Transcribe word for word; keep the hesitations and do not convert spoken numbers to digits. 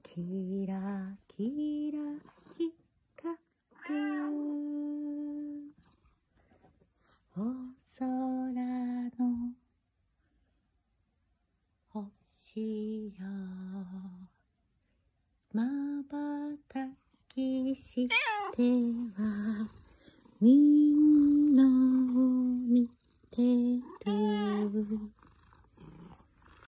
キラキラ光るお空の星よ、まばたきしては見